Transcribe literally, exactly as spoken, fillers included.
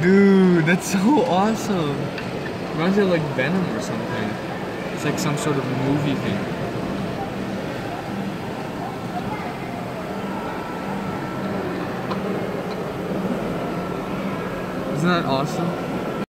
Dude, that's so awesome. Reminds me of like Venom or something. It's like some sort of movie thing. Isn't that awesome?